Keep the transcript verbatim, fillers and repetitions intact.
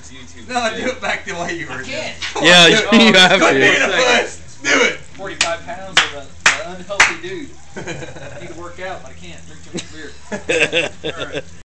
YouTube. No, do it back the way you were. I can't. Yeah, you, Oh, you have quit being to. a puss. Do it. forty-five pounds of an unhealthy dude. I need to work out, but I can't. Drink too much beer. All right.